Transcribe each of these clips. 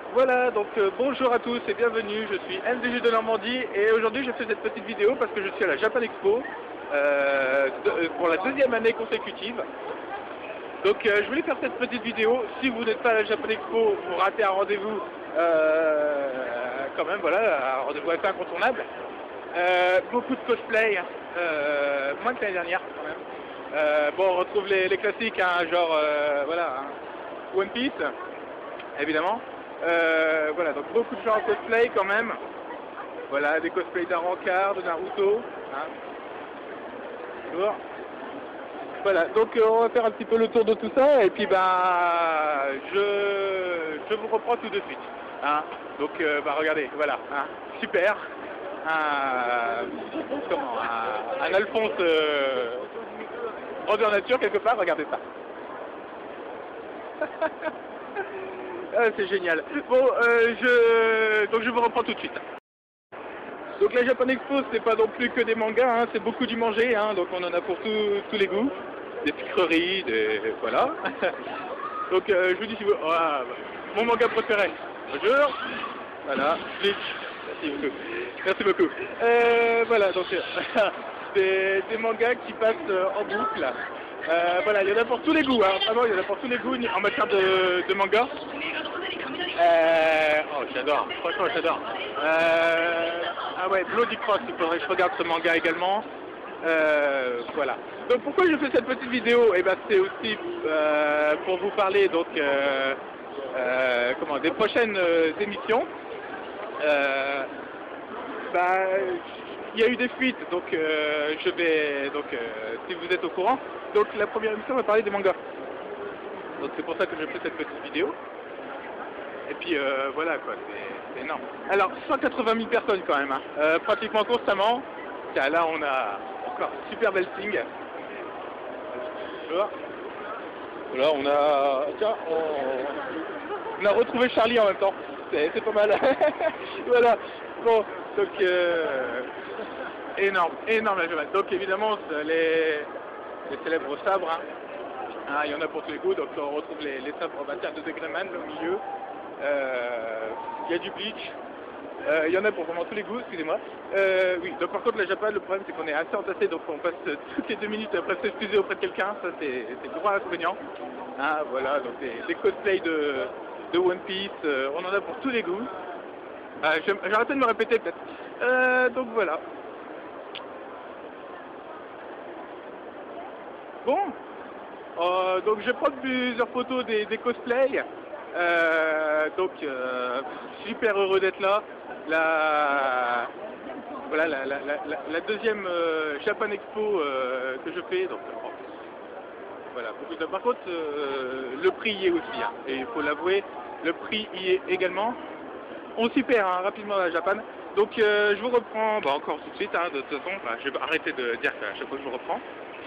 Voilà, donc bonjour à tous et bienvenue, je suis MDG de Normandie et aujourd'hui je fais cette petite vidéo parce que je suis à la Japan Expo pour la deuxième année consécutive. Donc je voulais faire cette petite vidéo. Si vous n'êtes pas à la Japan Expo, vous ratez un rendez-vous quand même, voilà, un rendez-vous assez incontournable. Beaucoup de cosplay, moins que l'année dernière quand même. Bon, on retrouve les classiques, hein, genre voilà, hein, One Piece, évidemment. Voilà, donc beaucoup de gens en cosplay quand même. Voilà, des cosplays d'Arancard, de Naruto. Hein. Toujours. Voilà, donc on va faire un petit peu le tour de tout ça et puis je vous reprends tout de suite. Hein. Donc regardez, voilà, hein. Super. Un Alphonse grandeur nature quelque part, regardez ça. Ah, c'est génial. Bon, donc je vous reprends tout de suite. Donc la Japan Expo, c'est pas non plus que des mangas, hein, c'est beaucoup du manger, hein, donc on en a pour tous les goûts, des sucreries, voilà. Donc je vous dis si vous... mon manga préféré. Bonjour. Voilà, Bleach. Merci beaucoup. Merci beaucoup. Voilà, donc des mangas qui passent en boucle. Voilà, il y en a pour tous les goûts, hein, vraiment, il y en a pour tous les goûts en matière de manga. Oh, j'adore, franchement, j'adore. Ah ouais, Bloody Cross, il faudrait que je regarde ce manga également. Voilà. Donc pourquoi je fais cette petite vidéo? Eh ben, c'est aussi pour vous parler donc des prochaines émissions. Il y a eu des fuites, donc je vais si vous êtes au courant. Donc la première émission va parler des mangas. Donc c'est pour ça que je fais cette petite vidéo. Et puis voilà quoi, c'est énorme. Alors 180 000 personnes quand même, hein. Pratiquement constamment. Tiens, là on a encore un super bel signe. Là on a, tiens, on a retrouvé Charlie en même temps. C'est pas mal. Voilà. Bon, donc énorme la Japan. Donc évidemment les célèbres sabres. Hein. Ah, il y en a pour tous les goûts, donc on retrouve les sabres en matière de Degrayman au milieu. Il y a du Bleach. Il y en a pour vraiment tous les goûts, excusez-moi. Oui, donc par contre la Japan, le problème c'est qu'on est assez entassé, donc on passe toutes les 2 minutes après s'excuser auprès de quelqu'un, ça c'est le gros inconvénient. Ah, voilà, donc des cosplays de One Piece, on en a pour tous les goûts. J'arrête de me répéter peut-être. Donc voilà. Bon. Donc je vais prendre plusieurs photos des cosplays. Super heureux d'être là. La deuxième Japan Expo que je fais. Donc voilà. Par contre, le prix y est aussi. Hein, et il faut l'avouer, le prix y est également. On s'y perd hein, rapidement à la Japan. Donc je vous reprends encore tout de suite. Hein, de toute façon, je vais arrêter de dire qu'à chaque fois que je vous reprends.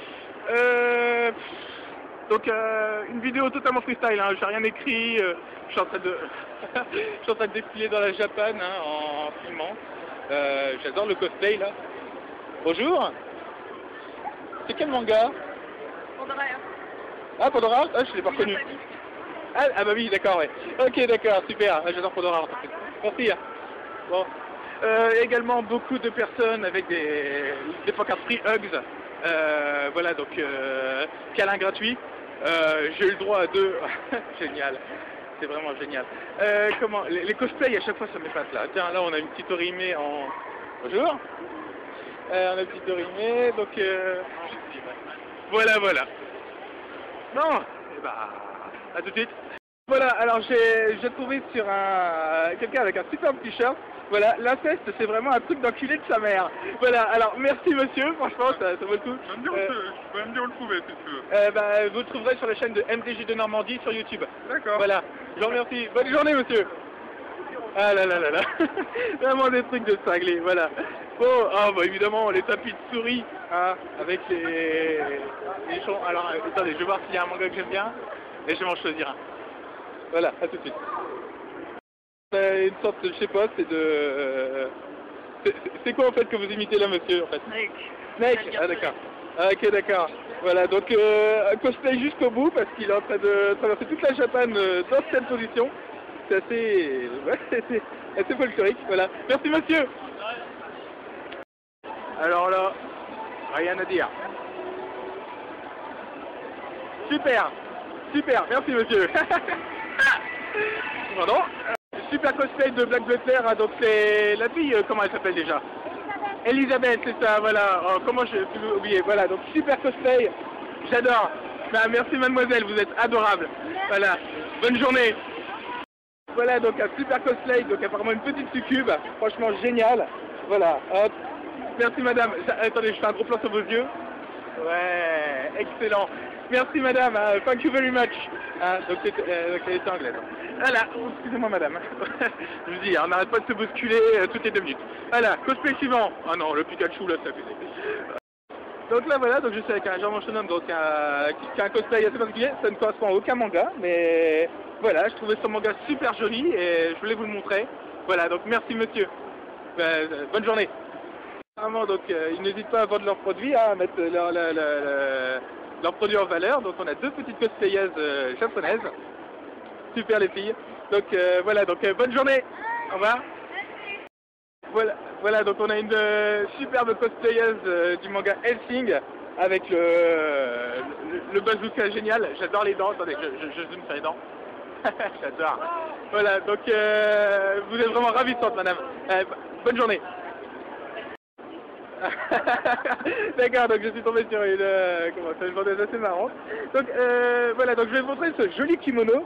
Donc une vidéo totalement freestyle, hein, j'ai rien écrit, je suis en train de défiler dans la Japan hein, en filmant. J'adore le cosplay là. Bonjour. C'est quel manga? Pandora. Ah Pandora? Ah je l'ai pas reconnu. Ah bah oui d'accord ouais. Ok d'accord, super, j'adore Pandora. Merci. Bon. Également beaucoup de personnes avec des pancartes free hugs. Voilà donc câlin gratuit. J'ai eu le droit à 2. Génial. C'est vraiment génial. Les cosplays à chaque fois ça m'épate là. Tiens là on a une petite Orimé en... Bonjour. On a une petite Orimé donc voilà. Non. Et à tout de suite. Voilà, alors j'ai trouvé sur quelqu'un avec un superbe t-shirt. Voilà, l'inceste c'est vraiment un truc d'enculé de sa mère. Voilà, alors merci monsieur, franchement ça vaut le coup. Je peux même dire où le trouver si tu veux. Vous le trouverez sur la chaîne de MDG de Normandie sur YouTube. D'accord. Voilà, je vous remercie. Bonne journée monsieur. Ah là. Vraiment des trucs de cinglé, voilà. Bon, évidemment les tapis de souris, hein, avec les champs. Alors attendez, je vais voir s'il y a un manga que j'aime bien et je vais en choisir un. Voilà, à tout de suite. Une sorte, je sais pas, c'est quoi en fait que vous imitez là monsieur en fait? Snake. Ah d'accord. Ah, ok d'accord. Voilà, donc cosplay jusqu'au bout parce qu'il est en train de traverser toute la Japan dans cette position. c'est assez, ouais, c'est assez folklorique, voilà. Merci monsieur. Alors là, rien à dire. Super, super, merci monsieur. Pardon. Super cosplay de Black Butler, hein, donc c'est la fille, comment elle s'appelle déjà? Elisabeth, c'est ça, voilà. Oh, comment je peux oublier? Voilà, donc super cosplay, j'adore. Bah, merci mademoiselle, vous êtes adorable. Voilà, bonne journée. Voilà, donc un super cosplay, donc apparemment une petite succube, franchement génial. Voilà, hop. Merci madame. Attendez, je fais un gros plan sur vos yeux. Ouais, excellent. Merci madame, thank you very much. Donc elle était anglaise. Voilà, excusez-moi madame. Je vous dis, on n'arrête pas de se bousculer toutes les 2 minutes. Voilà, cosplay suivant. Ah non, le Pikachu là, ça fait. Donc là voilà, donc je suis avec un German Shonen, donc qui a un cosplay assez particulier. Ça ne correspond à aucun manga, mais voilà, je trouvais ce manga super joli et je voulais vous le montrer. Voilà, donc merci monsieur. Bonne journée. Donc ils n'hésitent pas à vendre leurs produits, à mettre leurs produits en valeur. Donc on a 2 petites cosplayeuses japonaises. Super les filles. Donc voilà, donc bonne journée. Au revoir. Voilà, donc on a une superbe cosplayeuse du manga Hellsing avec le bazooka génial. J'adore les dents. Attendez, je zoome sur les dents. J'adore. Voilà, donc vous êtes vraiment ravissante madame. Bonne journée. D'accord, donc je suis tombé sur une vendeuse assez marrante. Donc voilà, donc je vais vous montrer ce joli kimono.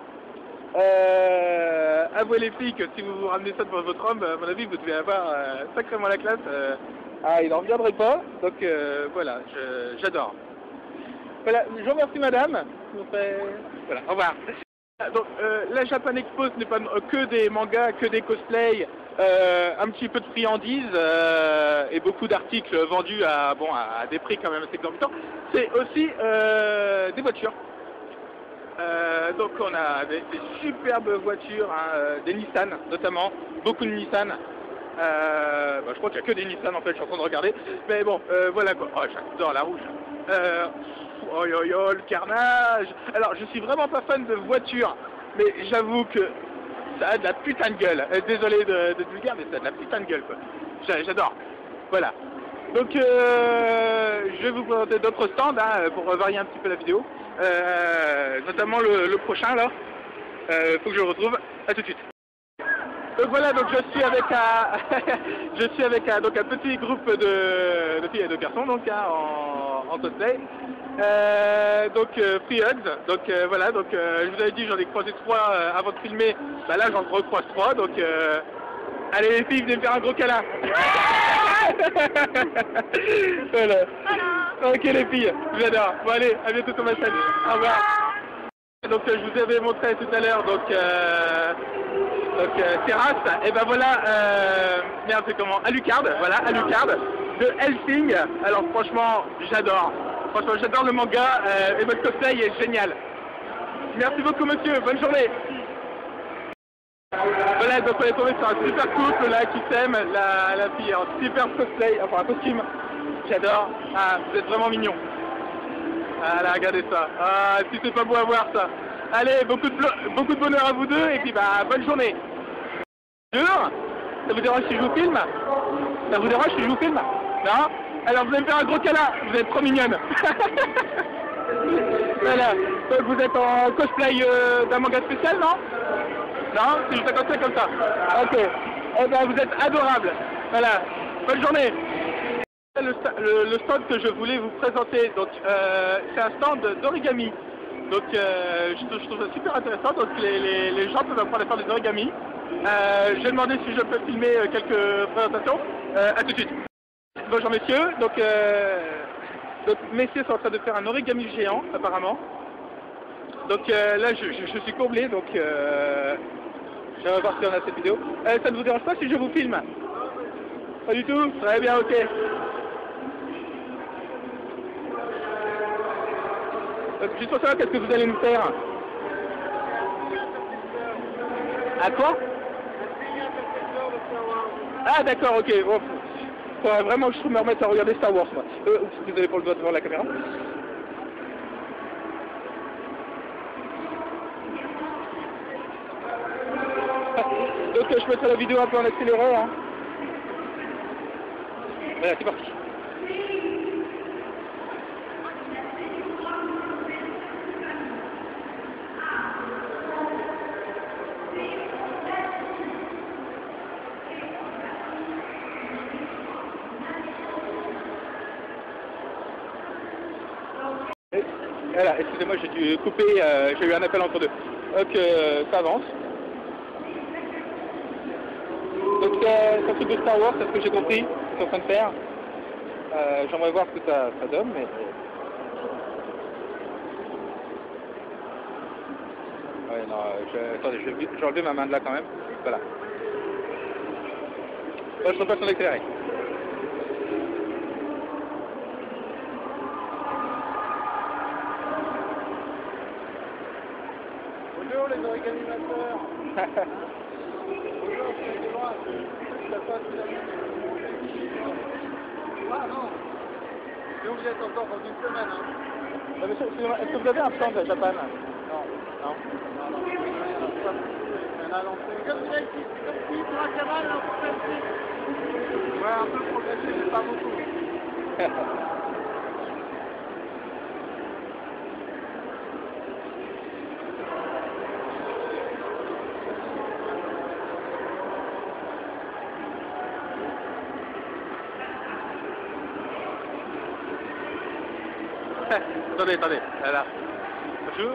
Avouez les filles que si vous vous ramenez ça devant votre homme, à mon avis vous devez avoir sacrément la classe. Il n'en reviendrait pas, donc voilà, j'adore. Voilà, je vous remercie madame. Voilà, au revoir. Donc la Japan Expo ce n'est pas que des mangas, que des cosplays, un petit peu de friandises et beaucoup d'articles vendus à des prix quand même assez exorbitants. C'est aussi des voitures. Donc on a des superbes voitures, hein, des Nissan notamment, beaucoup de Nissan. Je crois qu'il n'y a que des Nissan en fait, je suis en train de regarder. Mais bon, voilà quoi. Oh, j'adore la rouge. Oh yo yo, le carnage. Alors je suis vraiment pas fan de voitures, mais j'avoue que ça a de la putain de gueule. Désolé de vulgaire, mais ça a de la putain de gueule quoi. J'adore. Voilà. Donc je vais vous présenter d'autres stands hein, pour varier un petit peu la vidéo. Notamment le prochain là. Faut que je le retrouve. À tout de suite. Donc voilà, donc je suis avec un petit groupe de filles et de garçons donc hein, en cosplay. Donc Free Hugs. Donc voilà, donc je vous avais dit j'en ai croisé 3 avant de filmer. Bah là j'en recroise 3 donc allez les filles, venez me faire un gros câlin. Voilà. Ok les filles, j'adore. Bon allez, à bientôt sur ma chaîne. Au revoir. Donc je vous avais montré tout à l'heure donc Terrasse, et ben voilà, merde c'est comment, Alucard, voilà, Alucard, de Hellsing. Alors franchement, j'adore le manga, et votre cosplay est génial. Merci beaucoup monsieur, bonne journée. Voilà, donc on est tombé sur un super couple là qui s'aime, la fille en super cosplay, enfin un costume, j'adore, vous êtes vraiment mignons. Voilà, regardez ça, si c'est pas beau à voir ça. Allez, beaucoup de bonheur à vous deux, et puis bah bonne journée. Ça vous dérange si je vous filme? Ça vous dérange si je vous filme? Non? Alors vous allez me faire un gros câlin, vous êtes trop mignonne. Voilà, donc vous êtes en cosplay d'un manga spécial, non? Non? C'est juste un cosplay comme ça. Ok, eh ben vous êtes adorable. Voilà, bonne journée. Le stand que je voulais vous présenter, donc c'est un stand d'origami. Donc je trouve ça super intéressant, donc les gens peuvent apprendre à faire des origamis. J'ai demandé si je peux filmer quelques présentations. À tout de suite. Bonjour messieurs, donc messieurs sont en train de faire un origami géant apparemment. Donc là je suis comblé, donc je vais voir si on a cette vidéo. Ça ne vous dérange pas si je vous filme? Pas du tout? Très bien, ok. Juste pour savoir, qu'est-ce que vous allez nous faire? À quoi? Ah d'accord, ok. Bon, faudrait vraiment que je me remette à regarder Star Wars, moi. Désolé pour le doigt devant la caméra. Donc je mettrai la vidéo un peu en accéléré. Hein. Voilà, c'est parti. Voilà, excusez-moi, j'ai dû couper, j'ai eu un appel entre deux. Donc ça avance. Donc c'est un truc de Star Wars, c'est ce que j'ai compris, ce qu'ils sont en train de faire. J'aimerais voir ce que ça donne, mais... Ouais, non, attendez, je vais enlever ma main de là quand même. Voilà. Là, je repasse en accéléré. Bonjour les organisateurs. Bonjour, c'est de droite. Ça passe la Ah non. Et vous y êtes encore dans une semaine. Hein. Monsieur, est-ce que vous avez un plan de Japan? Non. Non. Non. Un à l'entrée. Comme ça ici, comme si pour la cabane, là, pour faire ouais, un peu progressé, mais pas beaucoup. Attendez, là. Bonjour.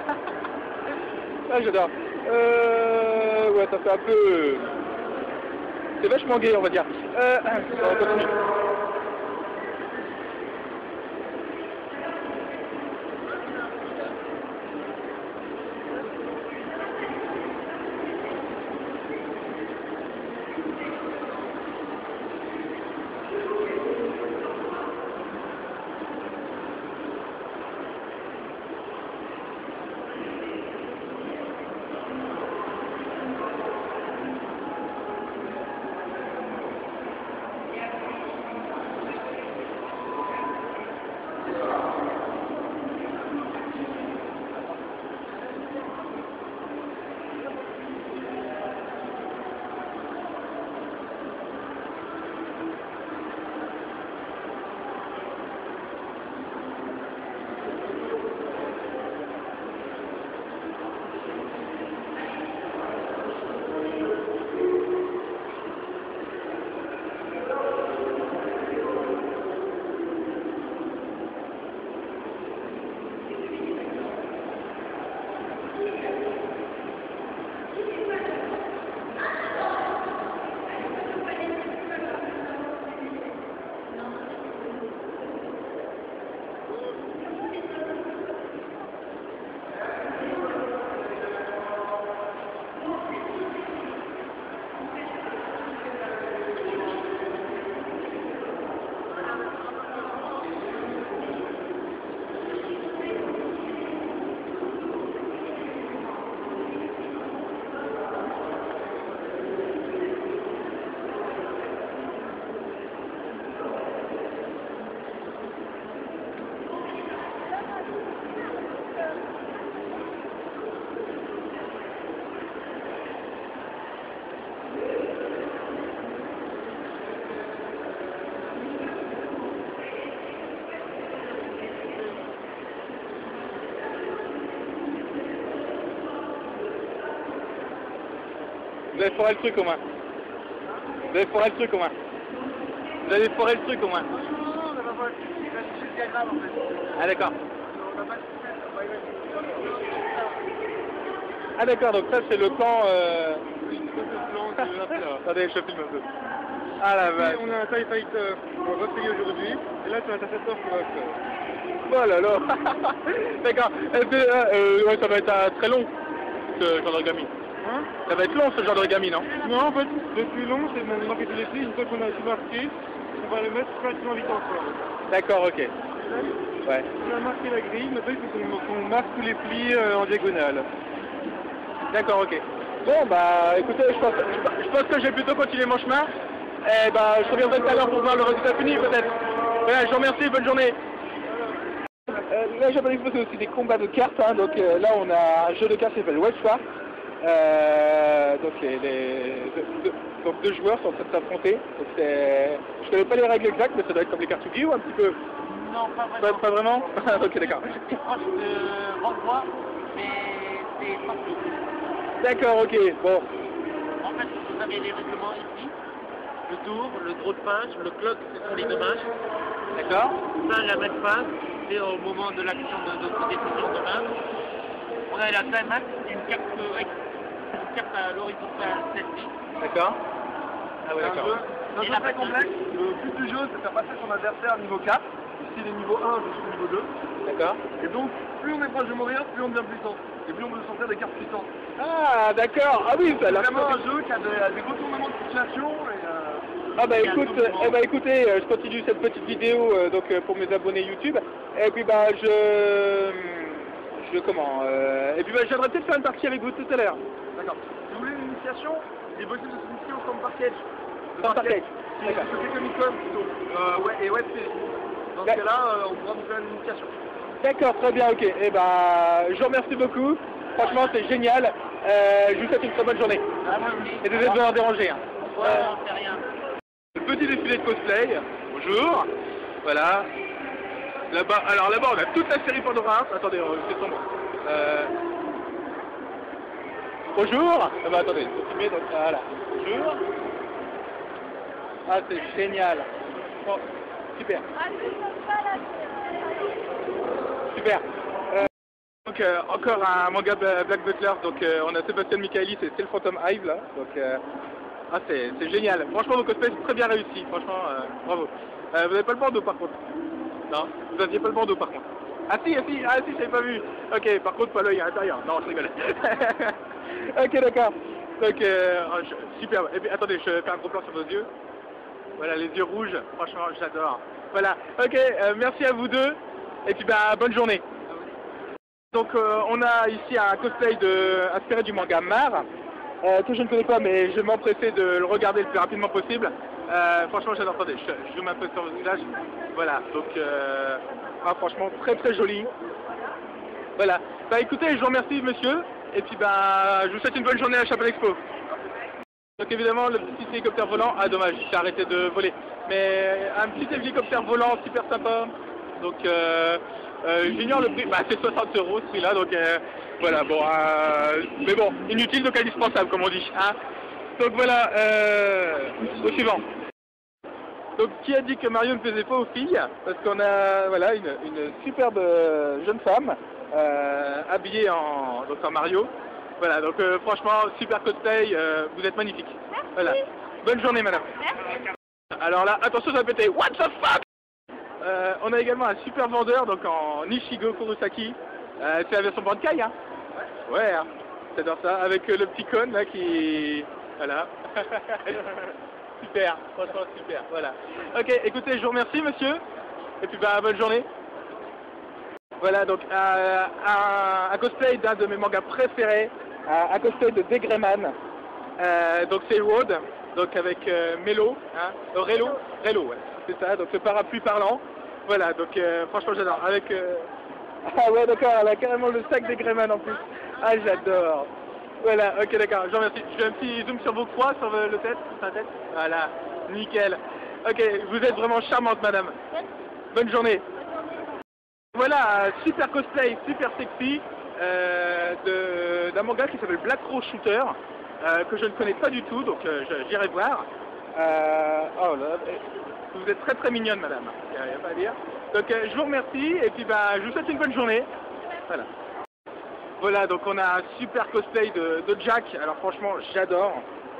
Ah, j'adore. Ouais, ça fait un peu... C'est vachement gay, on va dire. On continue. Vous avez foré le truc au moins. Vous avez foré le truc au moins. Vous avez foré le truc au moins. Non, on n'a pas foré le truc, il va chercher le diagramme en fait. Ah d'accord. On n'a pas de Ah d'accord, donc ça c'est le plan... Attendez, je filme un peu. Ah la vache. On a un TIE Fighter, on va payer aujourd'hui, et là c'est un intercepteur pour faire. Oh là là. D'accord. Ouais, ça va être très long, ce genre d'origami. Hein? Ça va être long ce genre d'origami, non? Non, en fait, le plus long, c'est de marquer tous les plis. Une fois qu'on a tout marqué, on va le mettre pratiquement vite encore. D'accord, ok. Ouais. On a marqué la grille, maintenant il faut qu'on marque tous les plis en diagonale. D'accord, ok. Bon, bah écoutez, je pense que je vais plutôt continuer mon chemin. Et bah, je reviendrai tout à l'heure pour voir le résultat fini, peut-être. Voilà, je vous remercie, bonne journée. Là, j'ai pas dit que c'est aussi des combats de cartes, hein, donc là, on a un jeu de cartes qui s'appelle Westfar. Donc donc deux joueurs sont en train de s'affronter. Je connais pas les règles exactes, mais ça doit être comme les cartes Yu-Gi-Oh un petit peu. Non, pas vraiment. Pas vraiment. Ok, d'accord. C'est proche de renvoi, mais c'est pas plus. D'accord, ok. Bon. En fait, vous avez les règlements ici. Le tour, le draw de page, le clock, ce sont les dommages. D'accord. Ça, la même phase, c'est au moment de l'action de notre décision de main. On a la time max, une carte à l'horizontale celle-ci. D'accord. Ah ouais, d'accord. C'est un jeu très complexe. Le but du jeu, c'est de faire passer son adversaire niveau 4. Ici, il est niveau 1, je suis niveau 2. D'accord. Et donc, plus on est proche de mourir, plus on devient puissant. Et plus on peut sortir des cartes puissantes. Ah, d'accord. Ah oui, ça C'est l'a vraiment un jeu qui a des retournements de situation. Ah bah écoutez, je continue cette petite vidéo pour mes abonnés YouTube. Et puis bah et puis bah je viendrai peut-être faire une partie avec vous tout à l'heure. D'accord. Si vous voulez une initiation, il est possible de s'initier au stand Parkage. Stand Parkage. C'est Comic-Con plutôt. Et Web Series. Dans ce cas-là, on pourra vous faire une initiation. D'accord, très bien, ok. Et bah je vous remercie beaucoup. Franchement c'est génial. Je vous souhaite une très bonne journée. Et désolé de vous avoir dérangé. Hein. C'est rien. Le petit défilé de cosplay. Bonjour. Voilà. Là-bas, alors là-bas on a toute la série Pandora. Attendez, c'est sombre. Bonjour. Ah bah attendez, faut filmer donc voilà. Bonjour. Ah c'est génial. Bon, super. Super. Donc encore un manga Black Butler. Donc on a Sébastien Michaelis et c'est le Phantom Hive là. Donc ah c'est génial. Franchement vos cosplays sont très bien réussis. Franchement bravo. Vous n'avez pas le bandeau par contre. Non, vous n'aviez pas le bandeau par contre. Ah si, j'avais pas vu. Ok, par contre pas l'œil à l'intérieur. Non, je rigole. Ok, d'accord. Donc superbe. Et puis attendez, je fais un gros plan sur vos yeux. Voilà, les yeux rouges. Franchement, j'adore. Voilà. Ok, merci à vous deux. Et puis bah bonne journée. Donc on a ici un cosplay inspiré du manga Mar. Que je ne connais pas, mais je vais m'empresser de le regarder le plus rapidement possible. Franchement, j'adore. Attendez, je zoome un peu sur votre visage. Voilà, donc franchement, très très joli. Voilà. Bah écoutez, je vous remercie, monsieur. Et puis bah, je vous souhaite une bonne journée à la Chapelle Expo. Donc évidemment, le petit hélicoptère volant. Ah dommage, j'ai arrêté de voler. Mais un petit hélicoptère volant super sympa. Donc j'ignore le prix. Bah c'est 60 € ce prix-là. Donc voilà, bon, mais bon, inutile donc indispensable comme on dit. Hein. Donc voilà, au suivant. Donc qui a dit que Mario ne plaisait pas aux filles? Parce qu'on a voilà une superbe jeune femme habillée en Mario. Voilà, donc franchement, super cosplay, vous êtes magnifique. Merci. Voilà. Bonne journée madame. Merci. Alors là, attention ça va péter. What the fuck? On a également un super vendeur donc en Nishigo Kurosaki. C'est la version Bandkai, hein? Ouais, hein. J'adore ça. Avec le petit con là qui... Voilà. Super, franchement super, voilà. Ok, écoutez, je vous remercie monsieur. Et puis bah bonne journée. Voilà, donc un cosplay d'un de mes mangas préférés. Un cosplay de Degrayman. Donc c'est Road, donc avec Melo, hein, Relo, ouais, c'est ça, donc le parapluie parlant. Voilà, donc franchement j'adore. Avec ah ouais d'accord, elle a carrément le sac Degrayman en plus. Ah j'adore. Voilà, ok d'accord, je vous remercie. Je fais un petit zoom sur vos croix, sur la tête. Voilà, nickel. Ok, vous êtes vraiment charmante madame. Bonne journée. Voilà, un super cosplay, super sexy d'un manga qui s'appelle Black Rose Shooter, que je ne connais pas du tout, donc j'irai voir. Oh là, vous êtes très très mignonne madame, il n'y a pas à dire. Donc je vous remercie et puis bah, je vous souhaite une bonne journée. Voilà. Voilà, donc on a un super cosplay de Jack, alors franchement j'adore.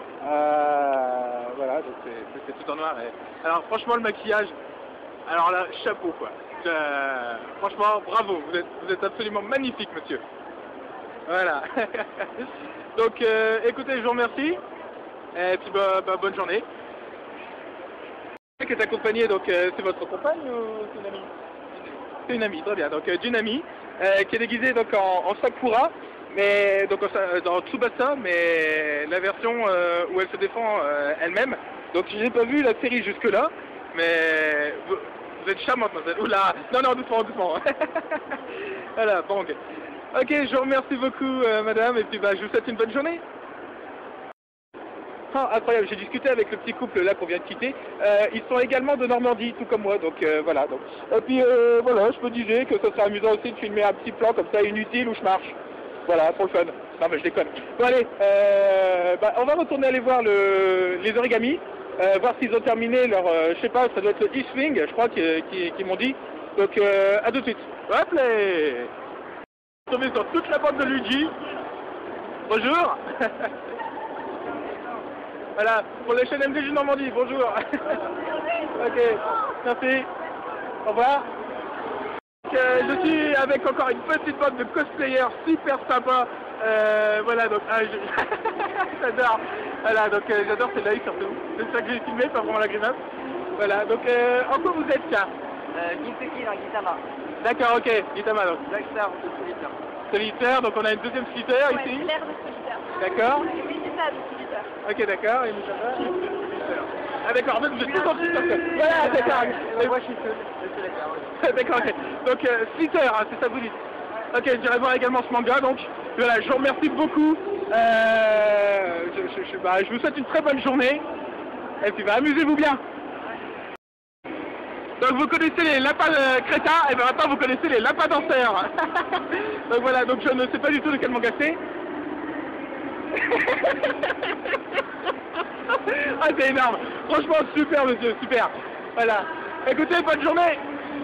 Voilà, donc c'est tout en noir. Alors franchement le maquillage, alors là, chapeau quoi. Franchement, bravo, vous êtes absolument magnifique monsieur. Voilà. Donc écoutez, je vous remercie. Et puis bah, bonne journée. Qui est accompagné, donc c'est votre compagne ou c'est une amie? C'est une amie, très bien. Donc d'une amie qui est déguisée donc en Sakura, mais donc dans Tsubasa, mais la version où elle se défend elle-même. Donc je n'ai pas vu la série jusque là, mais vous êtes charmante, mademoiselle. Oula, non doucement. Voilà, bang. Ok, je vous remercie beaucoup, madame, et puis bah, je vous souhaite une bonne journée. Oh, incroyable, j'ai discuté avec le petit couple là qu'on vient de quitter. Ils sont également de Normandie, tout comme moi, donc voilà. Donc. Et puis voilà, je me disais que ce serait amusant aussi de filmer un petit plan comme ça, inutile, où je marche. Voilà, pour le fun. Non mais je déconne. Bon allez, bah, on va retourner aller voir les origamis, voir s'ils ont terminé leur, je sais pas, ça doit être le E-Swing, je crois, qu'ils m'ont dit. Donc à tout de suite. Hop là. Tombé sur toute la bande de Luigi. Bonjour. Voilà, pour la chaîne MDJ Normandie, bonjour. Ok, merci. Au revoir. Je suis avec encore une petite bande de cosplayers super sympa. Voilà, donc j'adore. Voilà, donc j'adore ces lives surtout. C'est ça que j'ai filmé, pas vraiment la grimace. Voilà, donc en quoi vous êtes là? Ginsuki dans Gitama. D'accord, ok, Gitama donc. Blackstar de solitaire. Solitaire, donc on a une deuxième solitaire Ouais, ici. l'air de solitaire. D'accord. Et Vegeta de solitaire. Ok, d'accord, et Moussaba. Ah d'accord, en fait vous êtes tous en solitaire. Voilà, d'accord. Moi je suis le solitaire. D'accord, ok. Donc, Slitter, hein, c'est ça que vous dites. Ok, j'irai voir également ce manga, donc voilà, je vous remercie beaucoup. Je vous souhaite une très bonne journée. Et puis, bah, amusez-vous bien. Donc, vous connaissez les lapins crétins, et bien maintenant, vous connaissez les lapins danseurs. Donc, voilà, donc je ne sais pas du tout de quel manga c'est. Ah, c'est énorme. Franchement, super, monsieur, super. Voilà. Écoutez, bonne journée.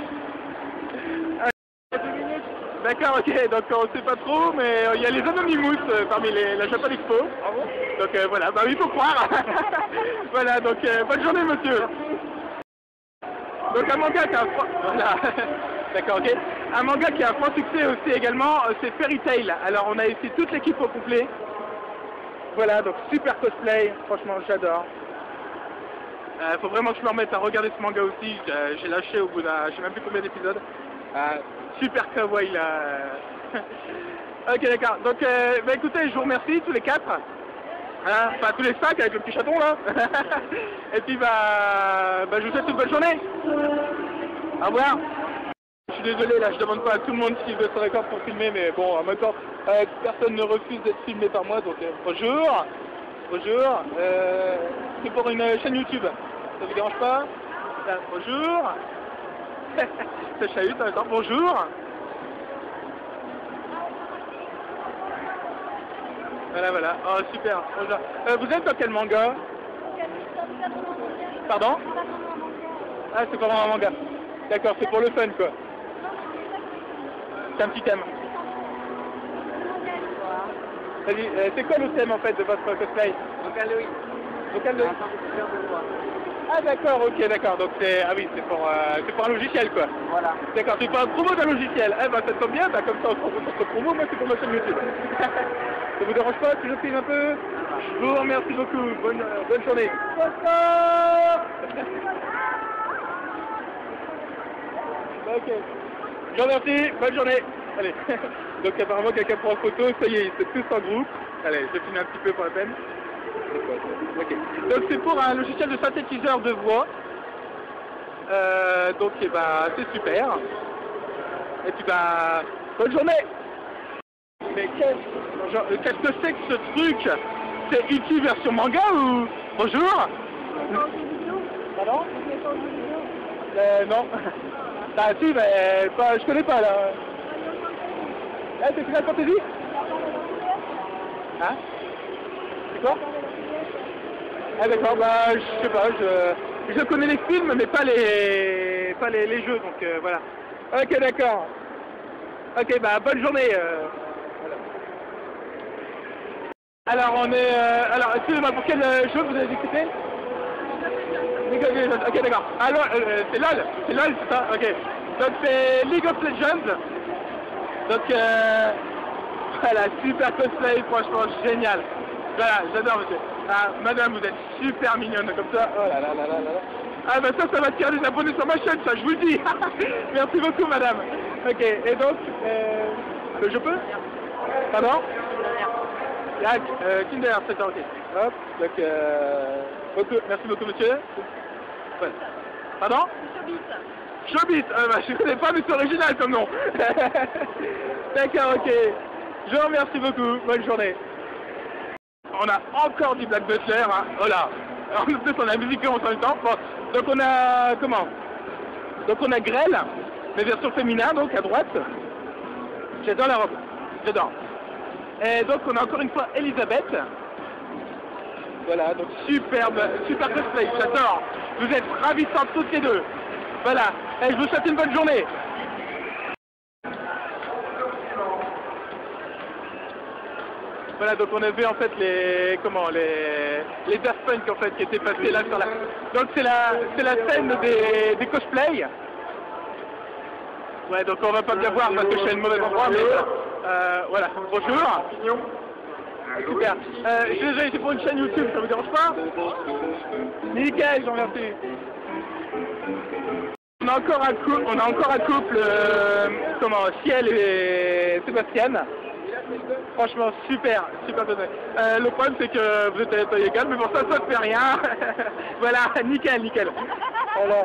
D'accord, ok, donc on sait pas trop, mais il y a les Anonymous parmi la Japan Expo. Donc voilà, bah oui, il faut croire. Voilà, donc bonne journée monsieur. Donc un manga qui a un voilà. D'accord, ok. Un manga qui a un franc succès aussi également, c'est Fairy Tail. Alors on a ici toute l'équipe au complet. Voilà, donc super cosplay, franchement j'adore. Faut vraiment que je me remette à regarder ce manga aussi, j'ai lâché au bout d'un, je sais même plus combien d'épisodes. Super kawaii là. Ok d'accord, donc bah, écoutez, je vous remercie tous les quatre. Hein, enfin tous les cinq avec le petit chaton là. Et puis bah je vous souhaite une bonne journée. Au revoir. Je suis désolé là, je demande pas à tout le monde s'il veut se record pour filmer, mais bon en même temps personne ne refuse d'être filmé par moi, donc bonjour. Bonjour. C'est pour une chaîne YouTube. Ça vous dérange pas? Là, bonjour. Ça chahute en même temps. Bonjour. Voilà, voilà. Oh, super. Bonjour. Vous êtes dans quel manga? Pardon? Ah, c'est pas vraiment un manga. D'accord, c'est pour le fun, quoi. C'est un petit thème. Vas-y, c'est quoi le thème, en fait, de votre cosplay? Vocaloid. Vocaloid. Ah d'accord, ok, d'accord, donc c'est, ah oui, c'est pour un logiciel quoi. Voilà. D'accord, c'est pas un promo d'un logiciel. Eh ben ça tombe bien, bah comme ça on se retrouve sur ce promo, moi c'est pour ma chaîne YouTube. Ça vous dérange pas si je filme un peu? Je vous remercie beaucoup, bonne journée. Ok, je vous remercie, bonne journée. Allez, donc apparemment quelqu'un prend en photo, ça y est, c'est tous en groupe. Allez, je filme un petit peu pour la peine. Okay. Donc c'est pour un logiciel de synthétiseur de voix. Donc eh ben, c'est super. Et puis bah bonne journée. Mais qu'est-ce que c'est que ce truc? C'est E.T. version manga ou... Bonjour. Pardon? Non. Ah si mais pas, je connais pas là. Ah c'est Final Fantasy? Hein? C'est quoi? Ah d'accord, bah je sais pas, je connais les films mais pas les jeux, donc voilà. Ok d'accord. Ok bah bonne journée. Voilà. Alors on est alors excusez-moi, pour quel jeu vous avez discuté? Ok d'accord. Alors c'est LOL, c'est ça, ok. Donc c'est League of Legends. Donc voilà, super cosplay, franchement génial. Voilà, j'adore monsieur. Ah, madame, vous êtes super mignonne comme ça. Oh là là là là là. Ah bah ça va tirer des abonnés sur ma chaîne, ça je vous le dis. Merci beaucoup madame. Ok, et donc, je peux? Pardon? Yac, Kinder, c'est ça, ok. Hop, donc, merci beaucoup monsieur. Ouais. Pardon? Chobit, bah, je connais pas mais c'est original comme nom. D'accord, ok. Je vous remercie beaucoup, bonne journée. On a encore du Black Butler, hein. Voilà. En plus on a la musique en même temps. Bon. Donc on a, comment? Donc on a Grêle, mais version féminin, donc à droite. J'adore la robe, j'adore. Et donc on a encore une fois Elisabeth. Voilà, donc superbe, super cosplay, j'adore. Vous êtes ravissantes toutes les deux. Voilà, et je vous souhaite une bonne journée. Voilà, donc on a vu en fait les Daft Punk en fait qui étaient passés là sur la... Donc c'est la scène des cosplays. Ouais, donc on va pas bien voir parce que je suis à une mauvaise endroit, mais voilà, bonjour. Super. Je suis désolé, c'est pour une chaîne YouTube, ça vous dérange pas? Nickel, je vous remercie. On a encore un couple, comment, Ciel et Sébastien. Franchement, super donné. Le problème c'est que vous êtes à la taille égale, mais bon ça ne fait rien. Voilà, nickel. Voilà.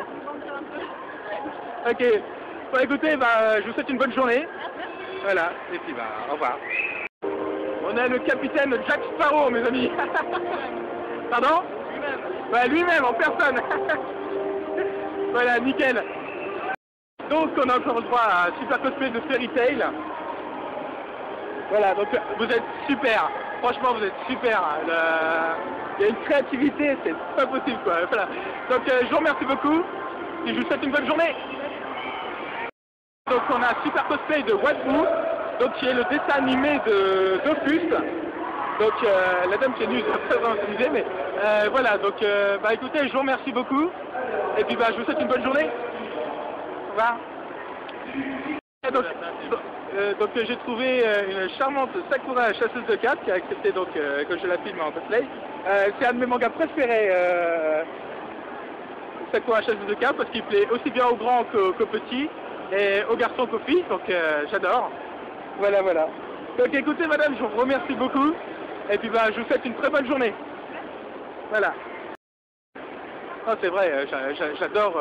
Ok. Bon écoutez, bah, je vous souhaite une bonne journée. Voilà, et puis bah, au revoir. On a le capitaine Jack Sparrow, mes amis. Pardon? Lui-même. Bah, lui-même, en personne. Voilà, nickel. Donc, on a encore le droit à un super cosplay de Fairy Tail. Voilà, donc vous êtes super. Franchement, vous êtes super. Il y a une créativité, c'est pas possible, quoi. Voilà. Donc, je vous remercie beaucoup. Et je vous souhaite une bonne journée. Donc, on a un super cosplay de Waifu. Donc qui est le dessin animé d'Opus. Donc la dame qui est venue, c'est pas vraiment utilisé, mais voilà, donc bah écoutez, je vous remercie beaucoup. Et puis bah je vous souhaite une bonne journée. Au revoir. Donc j'ai trouvé une charmante Sakura chasseuse de cartes qui a accepté donc que je la filme en cosplay. C'est un de mes mangas préférés, Sakura chasseuse de cartes, parce qu'il plaît aussi bien aux grands qu'aux petits et aux garçons qu'aux filles, donc j'adore. Voilà. Donc écoutez madame, je vous remercie beaucoup. Et puis bah je vous souhaite une très bonne journée. Voilà. Oh, c'est vrai, j'adore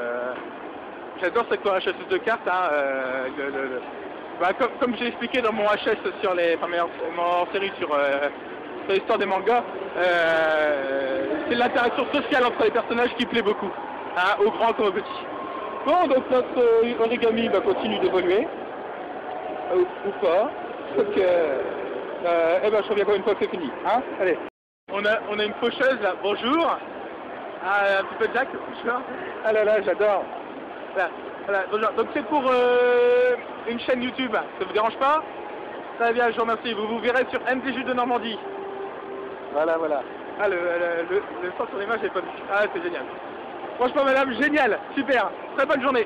cette chasseuse de cartes. Hein, bah, comme j'ai expliqué dans mon HS sur les... Enfin, mon série sur l'histoire des mangas, c'est l'interaction sociale entre les personnages qui plaît beaucoup. Hein, aux grands comme aux petits. Bon, donc notre origami va continuer d'évoluer. Ou pas. Donc, eh ben, je reviens encore une fois que c'est fini. Hein, allez. On a une faucheuse là. Bonjour. Ah, un petit peu de Jack. Bonjour. Ah là là, j'adore. Voilà. Donc c'est pour une chaîne YouTube. Ça vous dérange pas? Très bien, je vous remercie. Vous verrez sur MDJ de Normandie. Voilà. Ah, le sens sur l'image est pas... Ah, c'est génial. Franchement, madame, génial. Super. Très bonne journée.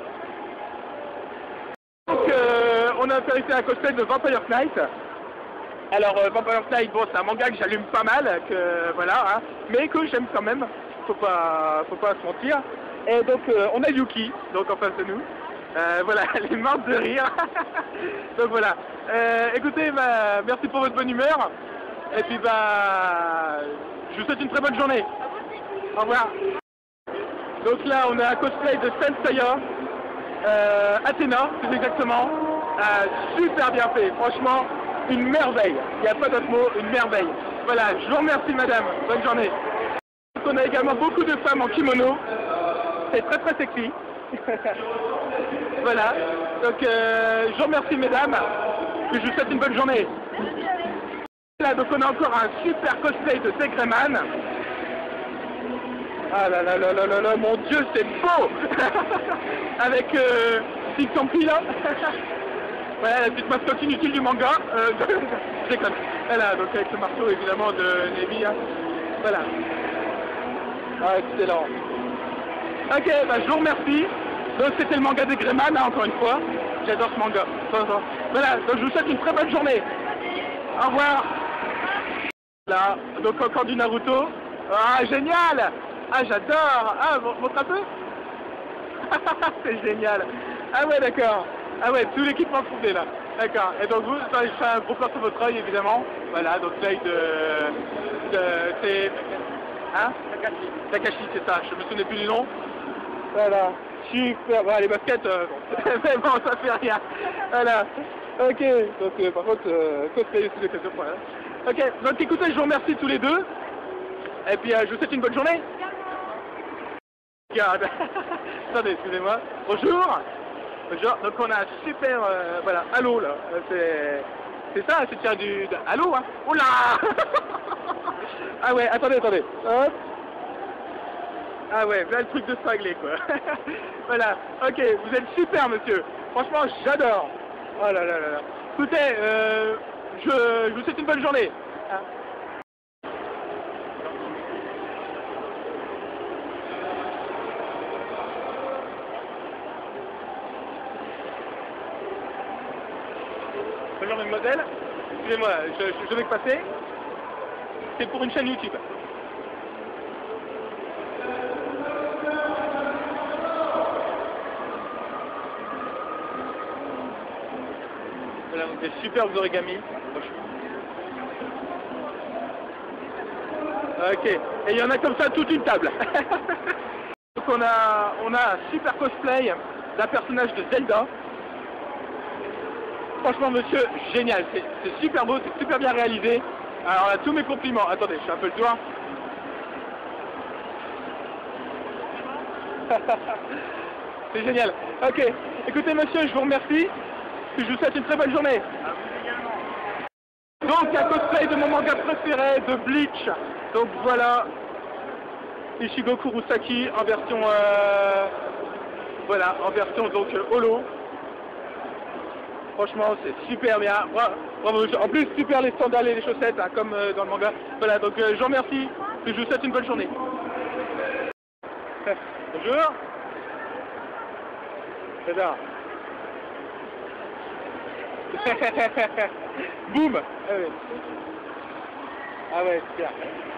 Donc, on a fait un cosplay de Vampire Knight. Alors, Vampire Knight, bon, c'est un manga que j'allume pas mal, voilà, hein, mais que j'aime quand même, faut pas se mentir. Et donc, on a Yuki, donc en face de nous. Voilà, elle est morte de rire. Donc voilà. Écoutez, bah, merci pour votre bonne humeur. Et puis, bah, je vous souhaite une très bonne journée. Au revoir. Donc là, on a un cosplay de Senseiya. Athéna, plus exactement. Super bien fait, franchement, une merveille. Il n'y a pas d'autre mot, une merveille. Voilà, je vous remercie madame, bonne journée. Donc, on a également beaucoup de femmes en kimono. C'est très sexy. Voilà, donc je vous remercie mesdames. Et je vous souhaite une bonne journée. Là, donc on a encore un super cosplay de Segreman. Ah là, mon dieu, c'est beau. Avec Big Campi là. Voilà, la petite mascotte inutile du manga. Je déconne. Voilà, donc avec le marteau évidemment de Nemi. Hein. Voilà. Ah, excellent. Ok, bah, je vous remercie. Donc c'était le manga de Greyman, hein, encore une fois. J'adore ce manga. Voilà, donc je vous souhaite une très bonne journée. Au revoir. Là, donc encore du Naruto. Ah, génial. Ah, j'adore. Ah, montre un peu. C'est génial. Ah ouais, d'accord. Ah ouais, tout l'équipement complet là. D'accord. Et donc vous, je fais un gros plan sur votre œil évidemment. Voilà, donc l'œil c'est... Hein, Takashi, c'est ça. Je me souvenais plus du nom. Voilà. super. Bon, les baskets, mais bon, ça fait rien. Voilà. Ok. Donc, par contre, cosplay aussi d'occasion. Voilà. Ok. Donc, écoutez, je vous remercie tous les deux. Et puis, je vous souhaite une bonne journée. Regarde. Attendez, excusez-moi. Bonjour. Bonjour. Donc, on a un super, voilà, halo là. C'est ça, c'est tiré du halo, hein. Oula. Ah ouais, attendez. Hop. Ah ouais, voilà le truc de cinglé quoi. Voilà, ok, vous êtes super monsieur. Franchement, j'adore. Oh là là là là. Écoutez, je vous souhaite une bonne journée. Bonjour mademoiselle. Excusez-moi, je vais passer. C'est pour une chaîne YouTube. Voilà, donc des superbes origamis. Ok, et il y en a comme ça toute une table. Donc on a un super cosplay d'un personnage de Zelda. Franchement monsieur, génial, c'est super beau, c'est super bien réalisé. Alors là, tous mes compliments. Attendez, je fais un peu le tour. C'est génial. Ok, écoutez monsieur, je vous remercie. Je vous souhaite une très bonne journée. Donc un cosplay de mon manga préféré, de Bleach. Donc voilà, Ichigo Kurosaki en version, voilà, en version donc holo. Franchement, c'est super bien. Bravo. En plus, super les sandales et les chaussettes, hein, comme dans le manga. Voilà, donc je vous remercie. Et je vous souhaite une bonne journée. Bonjour. J'adore. Boum. Ah ouais, super.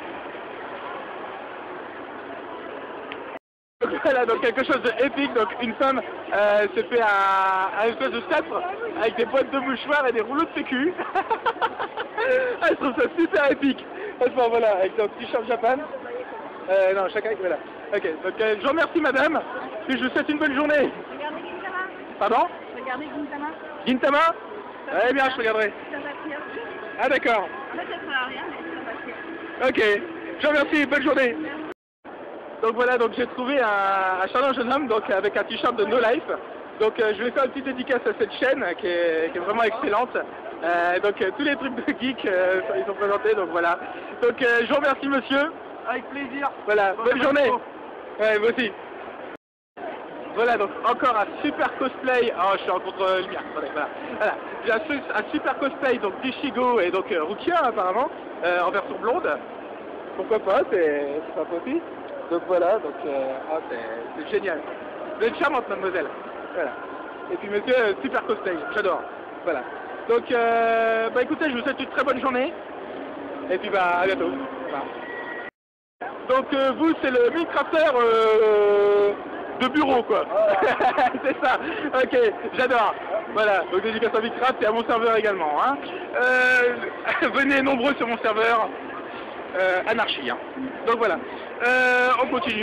Voilà, donc quelque chose d'épique, donc une femme se fait un espèce de sceptre avec des boîtes de mouchoirs et des rouleaux de sécu. Ah, je trouve ça super épique. Franchement, voilà, avec un t-shirt Japan. Non, chacun, voilà. Ok, donc je vous remercie madame, et je vous souhaite une bonne journée. Regardez Gintama. Pardon? Regardez Gintama. Gintama? Eh bien, je regarderai. Ça va tirer. Ah d'accord. En fait, ça fera rien, mais ça va tirer. Ok, je vous remercie, bonne journée. Donc voilà, donc j'ai trouvé un charmant jeune homme donc avec un t-shirt de No Life. Donc je vais faire une petite dédicace à cette chaîne qui est vraiment excellente. Donc tous les trucs de geek ils sont présentés, donc voilà. Donc je vous remercie monsieur. Avec plaisir. Voilà, bonne journée. Ouais, vous aussi. Voilà, donc encore un super cosplay. Oh, je suis en contre-lumière. Voilà. J'ai un super cosplay donc d'Ichigo et donc Rukia apparemment en version blonde. Pourquoi pas, c'est sympa aussi. Donc voilà, donc c'est génial. Vous êtes charmante mademoiselle. Voilà. Et puis monsieur, super cosplay, j'adore. Voilà. Donc bah écoutez, je vous souhaite une très bonne journée. Et puis bah à bientôt. Voilà. Donc vous c'est le Minecrafter de bureau quoi. C'est ça. Ok, j'adore. Voilà, donc dédicace à Minecraft et à mon serveur également. Hein. Venez nombreux sur mon serveur. Anarchie. Hein. Donc voilà. On continue.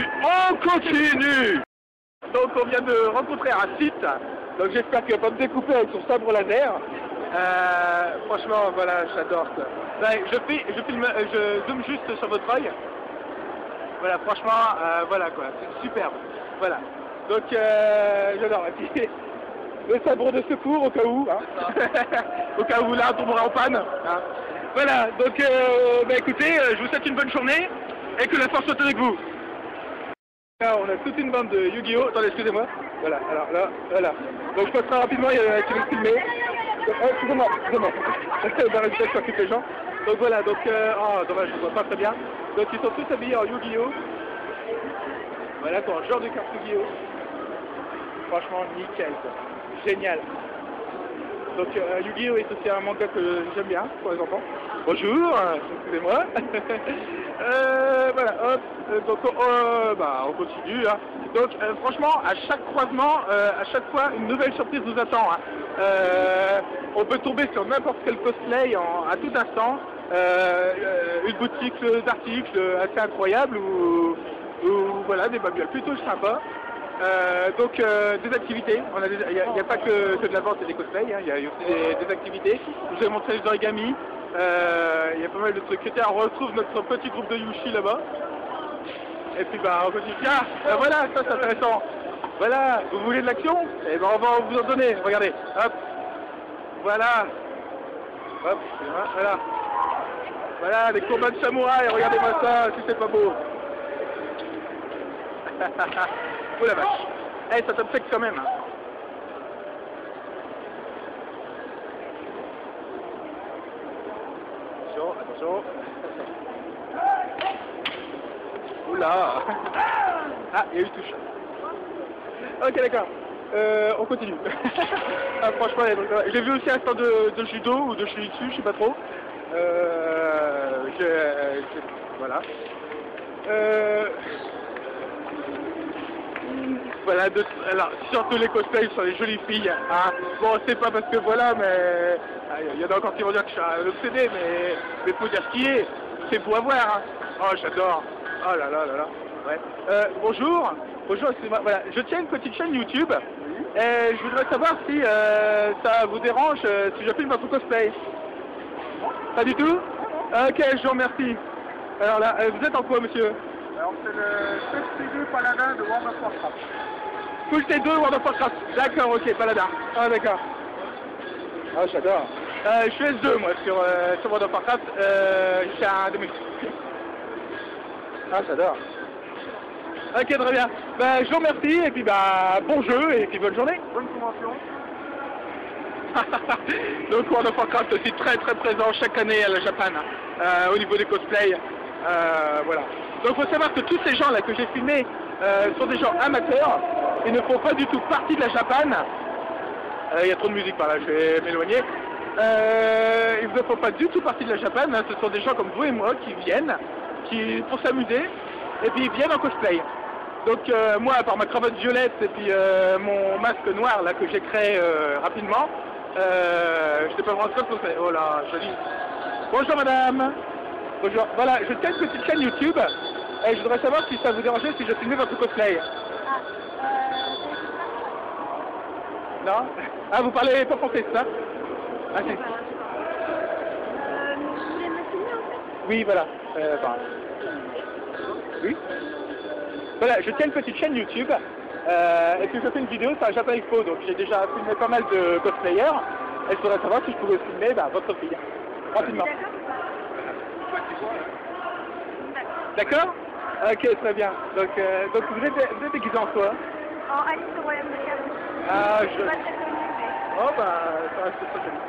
Donc on vient de rencontrer un site. Donc j'espère qu'il va pas me découper avec son sabre laser. Franchement, voilà, j'adore ça. Ben, je zoome juste sur votre œil. Voilà, franchement, voilà quoi, c'est superbe. Voilà. Donc j'adore. Et puis le sabre de secours au cas où. Hein. Au cas où là on tombera en panne. Hein. Voilà, donc bah écoutez, je vous souhaite une bonne journée et que la force soit avec vous. Là, on a toute une bande de Yu-Gi-Oh! Attendez, excusez-moi. Voilà, alors là, voilà. Donc je passerai rapidement, il y en a qui vont filmer. Excusez-moi. Dans la vitesse sur toutes les gens. Donc voilà, donc, oh dommage, je ne vois pas très bien. Donc ils sont tous habillés en Yu-Gi-Oh! Voilà, pour un genre de carte Yu-Gi-Oh! Franchement, nickel, quoi. Génial. Donc Yu-Gi-Oh! Est aussi un manga que j'aime bien pour les enfants. Bonjour, excusez-moi. Voilà, hop, donc bah, on continue. Hein. Donc franchement, à chaque croisement, à chaque fois, une nouvelle surprise vous attend. Hein. On peut tomber sur n'importe quel cosplay à tout instant. Une boutique d'articles assez incroyable ou voilà, des babioles plutôt sympas. Des activités, il n'y a pas que de la vente et des cosplays, hein. Il y a aussi des activités. Je vous ai montré les origamis, il y a pas mal de trucs. On retrouve notre petit groupe de Yushi là-bas. Et puis bah on continue. Tiens, voilà, ça c'est intéressant. Voilà, vous voulez de l'action? Eh ben on va vous en donner, regardez, hop, voilà, hop, voilà, voilà, les combats de samouraï, regardez-moi ça, si c'est pas beau. Oh la vache. Eh, ça tape sec quand même. Hein. Attention, attention. Oula. Ah, il y a eu touche. Ok, d'accord. On continue. Ah, franchement, j'ai vu aussi un stand de judo ou de shuritu, je sais pas trop. Voilà. Voilà, alors surtout les cosplays sur les jolies filles. Hein. Bon, c'est pas parce que voilà, mais il y en a encore qui vont dire que je suis un obsédé, mais faut dire ce qui est. C'est beau à voir. Hein. Oh, j'adore. Oh là là là là. Ouais. Bonjour. Bonjour, excusez-moi. Voilà, je tiens une petite chaîne YouTube. Et je voudrais savoir si ça vous dérange si je filme votre cosplay. Pas du tout? Ok, je vous remercie. Alors là, vous êtes en quoi, monsieur? Alors c'est le T2 Paladin de World of Warcraft. Full T2 World of Warcraft. D'accord, ok, Paladin. Ah d'accord. Ah j'adore. Je suis S2 moi sur World of Warcraft. Je suis un 2000. Ah j'adore. Ok, très bien. Ben, je vous remercie et puis bah bon jeu et puis bonne journée. Bonne convention. Donc World of Warcraft aussi très très présent chaque année à la Japan au niveau des cosplays. Voilà. Donc il faut savoir que tous ces gens là que j'ai filmés sont des gens amateurs. Ils ne font pas du tout partie de la Japan. Il y a trop de musique par là, je vais m'éloigner. Ils ne font pas du tout partie de la Japan. Hein. Ce sont des gens comme vous et moi qui viennent pour s'amuser et puis ils viennent en cosplay. Donc moi, à part ma cravate violette et puis mon masque noir là que j'ai créé rapidement, je sais pas vraiment ce que c'est. Oh là, joli. Bonjour madame. Bonjour. Voilà, je tiens une petite chaîne YouTube et je voudrais savoir si ça vous dérangeait si je filmais votre cosplay. Non? Ah, vous parlez pas français, c'est ça? Ah, si. Vous voulez me filmer en fait? Oui, voilà. Oui. Voilà, je tiens une petite chaîne YouTube et puis je fais une vidéo sur la Japan Expo, donc j'ai déjà filmé pas mal de cosplayers et je voudrais savoir si je pouvais filmer votre fille, rapidement. D'accord? Ok, très bien. Donc vous êtes déguisé en quoi? En Alice au Royaume des Cadeaux. Ah, Je suis pas très connue, mais... Oh bah, ça reste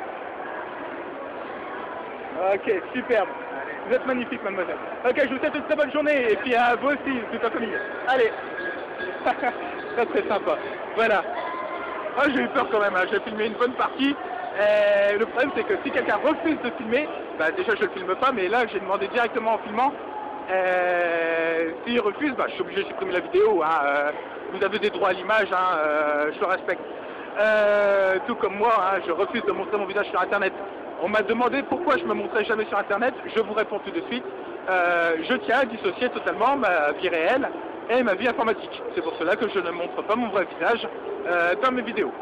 très joli. Ok, superbe. Vous êtes magnifique, mademoiselle. Ok, je vous souhaite une très bonne journée et puis à vous aussi, toute la famille. Allez. Très très sympa. Voilà. Oh, j'ai eu peur quand même, hein. J'ai filmé une bonne partie. Et le problème c'est que si quelqu'un refuse de filmer, bah déjà je le filme pas, mais là j'ai demandé directement en filmant. S'il refuse, bah, je suis obligé de supprimer la vidéo. Hein. Vous avez des droits à l'image, hein, je le respecte. Tout comme moi, hein, je refuse de montrer mon visage sur Internet. On m'a demandé pourquoi je me montrais jamais sur Internet. Je vous réponds tout de suite. Je tiens à dissocier totalement ma vie réelle et ma vie informatique. C'est pour cela que je ne montre pas mon vrai visage dans mes vidéos.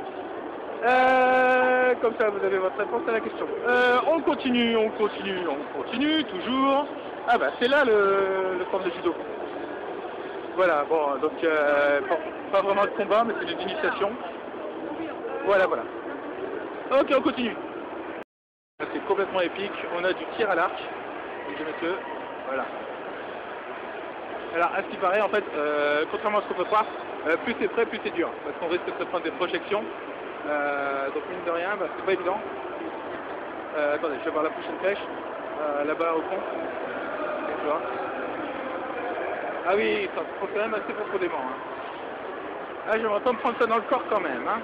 Comme ça, vous avez votre réponse à la question. On continue, toujours. Ah bah, c'est là le stand de judo. Voilà, bon, donc, pas vraiment de combat, mais c'est des initiations. Voilà, voilà. Ok, on continue. C'est complètement épique. On a du tir à l'arc. Messieurs, voilà. Alors, à ce qui paraît, en fait, contrairement à ce qu'on peut croire, plus c'est prêt, plus c'est dur. Parce qu'on risque de se prendre des projections. Donc, mine de rien, bah, c'est pas évident. Attendez, je vais voir la prochaine flèche. Là-bas, au fond. Tu vois. Ah oui, ça se prend quand même assez profondément. Hein. Ah, j'aimerais pas me prendre ça dans le corps quand même. Hein.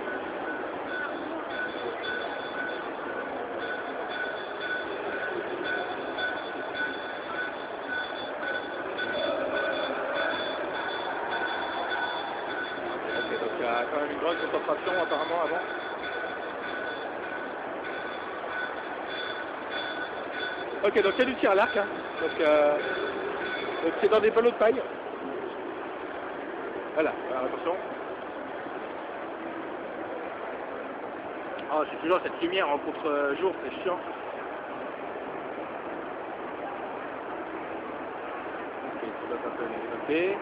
Quand même une grande concentration apparemment avant. Ok, donc il y a du tir à l'arc, hein. Donc c'est dans des ballots de paille. Voilà, alors attention. Oh, c'est toujours cette lumière en contre-jour, c'est chiant. Ok, ça doit un peu développer.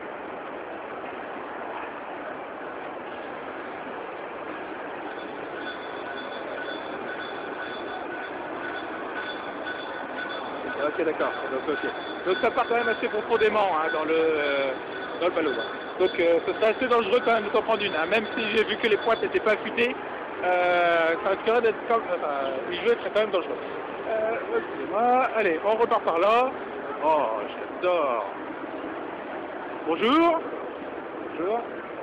Ok, d'accord. Donc ça part quand même assez profondément hein, dans le ballot. Hein. Donc ce serait assez dangereux quand même de t'en prendre une. Hein. Même si j'ai vu que les pointes n'étaient pas affûtées, ça risquerait d'être y jouer serait quand même dangereux. Excusez-moi. Allez, on repart par là. Oh, j'adore. Bonjour. Bonjour.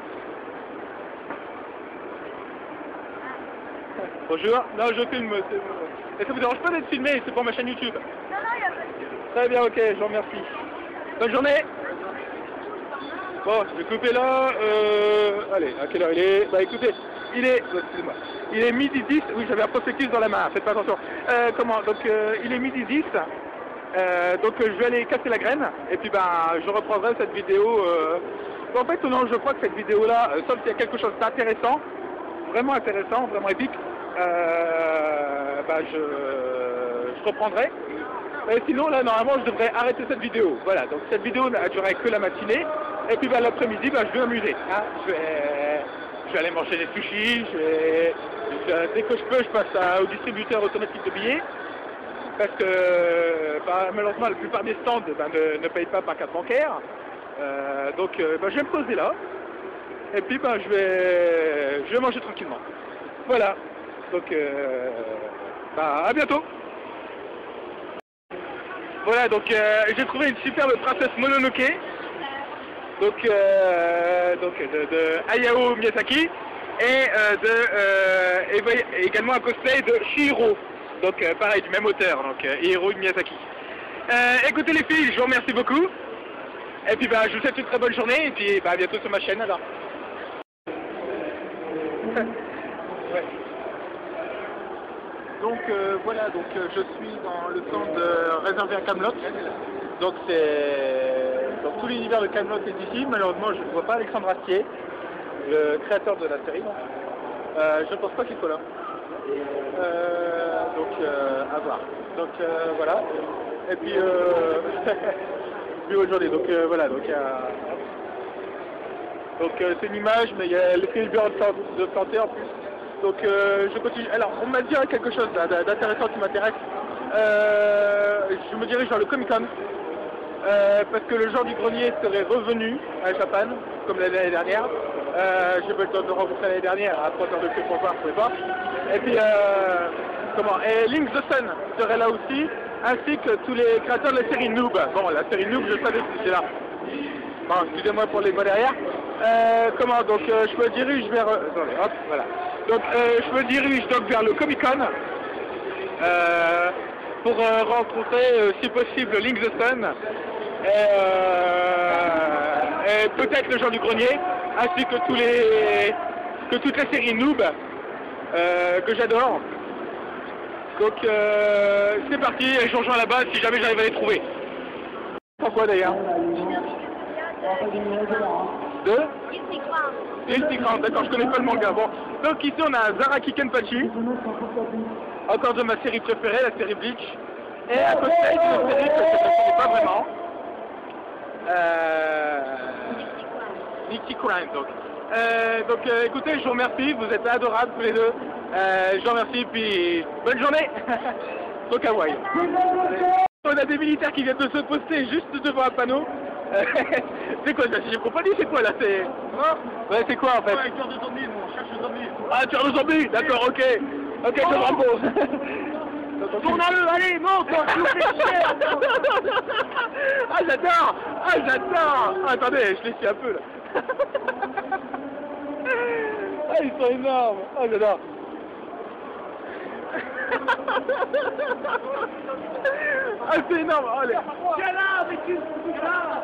Bonjour. Non, je filme. Et ça vous dérange pas d'être filmé? C'est pour ma chaîne YouTube. Non, il y a pas de... Très bien, ok, je vous remercie. Bonne journée. Bon, je vais couper là. Allez, à quelle heure il est? Bah écoutez, il est... Excusez-moi. Il est midi 10. Oui, j'avais un prospectus dans la main, faites pas attention. Comment? Donc, il est midi 10. Donc, je vais aller casser la graine. Et puis, ben, je reprendrai cette vidéo. En fait, non, je crois que cette vidéo-là, sauf s'il y a quelque chose d'intéressant, vraiment intéressant, vraiment épique, bah, je reprendrai. Et sinon, là, normalement, je devrais arrêter cette vidéo. Voilà, donc cette vidéo n'a duré que la matinée. Et puis, bah, l'après-midi, bah, je vais m'amuser. Hein. Je vais aller manger des sushis. Dès que je peux, je passe au distributeur automatique de billets. Parce que, bah, malheureusement, la plupart des stands bah, ne payent pas par carte bancaire. Donc, bah, je vais me poser là. Et puis, bah, je vais manger tranquillement. Voilà. Donc, bah, à bientôt. Voilà, donc j'ai trouvé une superbe princesse Mononoke, donc de Hayao Miyazaki, et également un cosplay de Chihiro, donc pareil, du même auteur, donc Hiro Miyazaki. Écoutez les filles, je vous remercie beaucoup, et puis bah, je vous souhaite une très bonne journée, et puis bah, à bientôt sur ma chaîne alors. Ouais. Donc voilà, donc je suis dans le stand réservé à Kaamelott. Donc tout l'univers de Kaamelott est ici. Malheureusement, je ne vois pas Alexandre Astier, le créateur de la série. Je ne pense pas qu'il soit là. Donc à voir. Donc voilà. Et puis puis aujourd'hui. Donc voilà. Donc c'est une image, mais il y a l'effet de planter en plus. Donc je continue. Alors on m'a dit quelque chose d'intéressant qui m'intéresse. Je me dirige vers le Comic Con parce que le genre du grenier serait revenu à Japan comme l'année dernière. J'ai pas eu le temps de rencontrer l'année dernière à 3 heures de queue pour voir, je pouvais pas. Et puis et Link the Sun serait là aussi, ainsi que tous les créateurs de la série Noob. Bon, la série Noob, je savais que c'était là. Bon, excusez-moi pour les voix derrière. Donc je me dirige vers... attendez, hop, voilà. Donc je me dirige donc vers le Comic Con pour rencontrer si possible Link the Sun et peut-être le genre du grenier, ainsi que toutes les séries Noob que j'adore. Donc c'est parti et je rejoins là-bas si jamais j'arrive à les trouver. Pourquoi d'ailleurs? De Guilty Crown, d'accord, je connais pas le manga. Bon, donc ici on a Zaraki Kenpachi, encore de ma série préférée, la série Bleach, et à côté une série que je ne connais pas vraiment, Guilty Crown. Donc écoutez, je vous remercie, vous êtes adorables tous les deux, je vous remercie, puis bonne journée. Donc Hawaii. On a des militaires qui viennent de se poster juste devant un panneau. C'est quoi ça? J'ai compris, c'est quoi là? C'est... Ouais, c'est quoi en fait? Ouais, tueur de zombies, on cherche le zombie. Ah, tueur de zombies, d'accord, ok. Ok, je me repose. Tourne-le, allez, monte, tu nous fais chier. Ah, j'adore. Ah, j'adore. Ah, attendez, je les suis un peu là. Ah, ils sont énormes. Ah, j'adore. Ah, c'est énorme. Oh, les... Tiens là, mais tu là.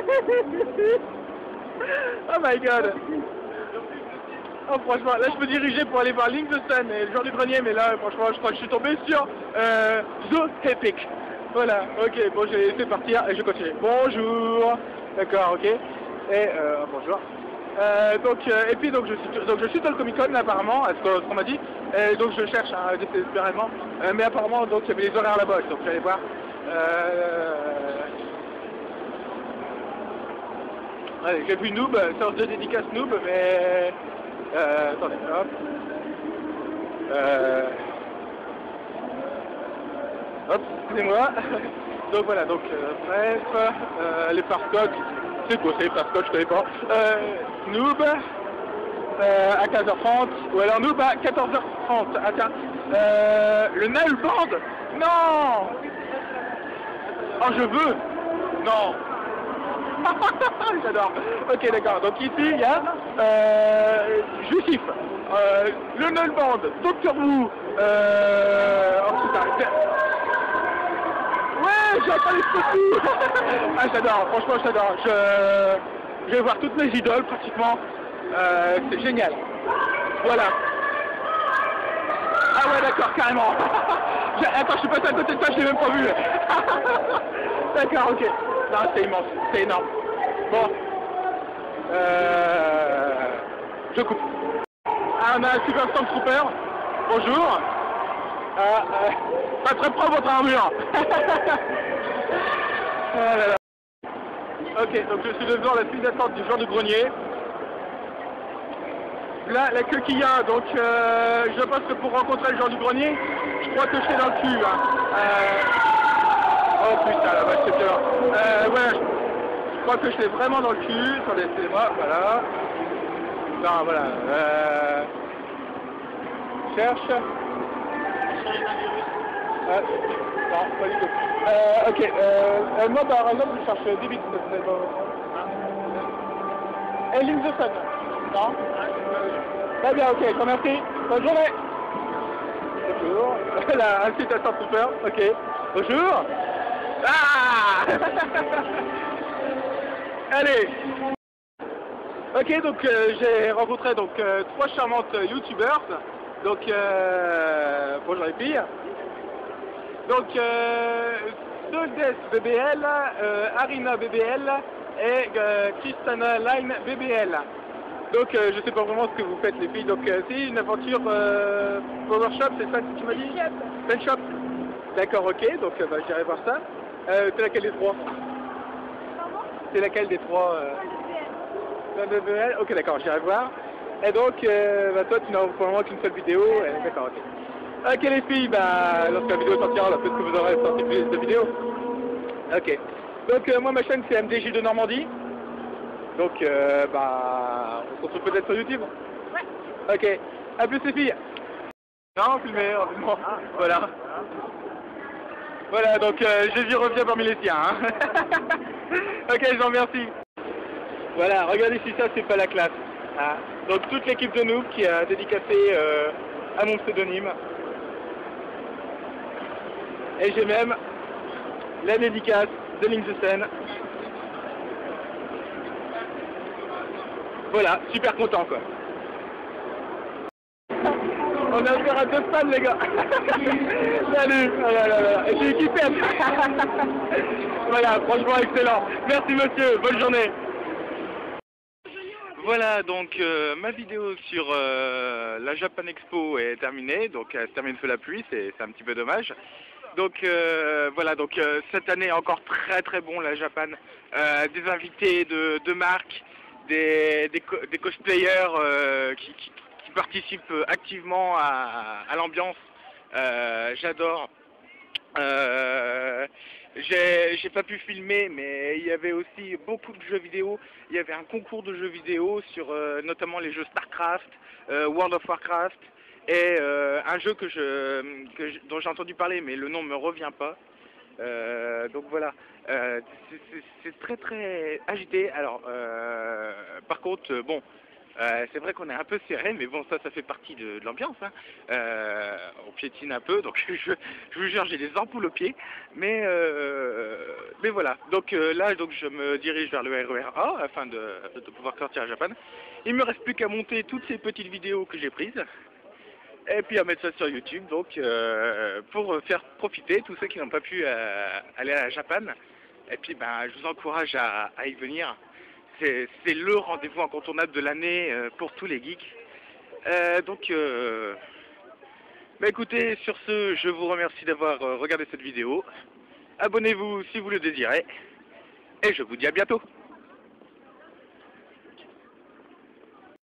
Oh my god. Oh franchement, là je me dirigeais pour aller voir Link the Sun et le genre du grenier, mais là franchement je crois que je suis tombé sur The Epic. Voilà, ok, bon j'ai laissé partir et je continue. Bonjour. D'accord, ok. Et bonjour. Et puis donc je suis dans le Comic Con apparemment, à ce qu'on m'a dit. Et donc je cherche désespérément. Mais apparemment, donc il y avait les horaires là-bas, donc j'allais voir. Allez, j'ai vu Noob, sorte de dédicace Noob, mais... attendez, hop. Hop, excusez-moi. Donc voilà, donc bref, les Farscock, c'est quoi c'est les Farscock, je connais pas. Noob, à 15h30, ou alors Noob à 14h30. Attends, le Nail Band. Non. Oh, je veux. Non. J'adore. Ok, d'accord. Donc ici, il y a Justif, le Nail Band, Doctor Who, oh putain. Ouais, j'entends les petits. Ah, j'adore, franchement, j'adore. Je vais voir toutes mes idoles, pratiquement. C'est génial. Voilà. Ah ouais, d'accord, carrément. Attends, je suis passé à côté de toi, je l'ai même pas vu. D'accord, ok. Non, c'est immense, c'est énorme. Bon. Je coupe. Ah, on a un Super Stormtrooper. Bonjour. Pas très propre votre armure. Ah là là. Ok, donc je suis devant la file d'attente du genre du grenier. Là, la queue qu'il y a, donc je pense que pour rencontrer le genre du grenier, je crois que je suis dans le cul. Oh putain, la vache, c'est bien. Voilà, je crois que je suis vraiment dans le cul. Attendez, excusez-moi, voilà. Non, voilà. Cherche. Non, pas du tout. Ok, moi par exemple je cherche des bits. Et Link the Sun. Non. Très bien, ok, je vous remercie. Bonne journée. Bonjour. Là, un site à Stormtrooper, ok. Bonjour. Ah. Allez. Ok, donc j'ai rencontré donc 3 charmantes youtubeurs. Donc, bonjour les filles. Donc, Soldes BBL, Arina BBL et Kristana Line BBL. Donc, je sais pas vraiment ce que vous faites les filles. Donc, c'est une aventure Power Shop, c'est ça que tu m'as dit? Pen Shop. D'accord, ok. Donc, bah, j'irai voir ça. C'est laquelle des 3? C'est laquelle des 3 BBL. Ok, d'accord, j'irai voir. Et donc, bah, toi, tu n'as pour le moment qu'une seule vidéo. D'accord, ok. Ok, les filles, bah, lorsque la vidéo sortira, peut-être que vous aurez sorti plus de vidéos. Ok. Donc, moi, ma chaîne, c'est MDJ de Normandie. Donc, bah, on se retrouve peut-être sur YouTube. Ouais. Ok. A plus, les filles. Non, filmez, non. Voilà. Voilà, donc, Jésus revient parmi les siens. Hein. Ok, je vous remercie. Voilà, regardez si ça, c'est pas la classe. Ah. Donc toute l'équipe de Noob qui a dédicacé à mon pseudonyme. Et j'ai même la dédicace de Link the Sun. Voilà, super content quoi. On a affaire à 2 fans les gars. Salut. Voilà. Et j'ai kiffé. Voilà, franchement excellent. Merci monsieur, bonne journée. Voilà, donc ma vidéo sur la Japan Expo est terminée, donc elle se termine sous la pluie, c'est un petit peu dommage. Donc voilà, donc cette année encore très très bon la Japan, des invités de marque, des cosplayers qui participent activement à l'ambiance, j'adore. J'ai pas pu filmer, mais il y avait aussi beaucoup de jeux vidéo. Il y avait un concours de jeux vidéo sur notamment les jeux StarCraft, World of Warcraft, et un jeu dont j'ai entendu parler, mais le nom me revient pas. Donc voilà, c'est très très agité. Alors, par contre, bon. C'est vrai qu'on est un peu serré, mais bon, ça fait partie de l'ambiance. Hein. On piétine un peu, donc je vous jure, j'ai des ampoules aux pieds. Mais voilà, donc là, donc, je me dirige vers le RER A afin de pouvoir sortir à Japan. Il me reste plus qu'à monter toutes ces petites vidéos que j'ai prises. Et puis à mettre ça sur YouTube, donc pour faire profiter tous ceux qui n'ont pas pu aller à Japan. Et puis ben, je vous encourage à y venir. C'est le rendez-vous incontournable de l'année pour tous les geeks. Donc Bah écoutez, sur ce, je vous remercie d'avoir regardé cette vidéo. Abonnez-vous si vous le désirez. Et je vous dis à bientôt.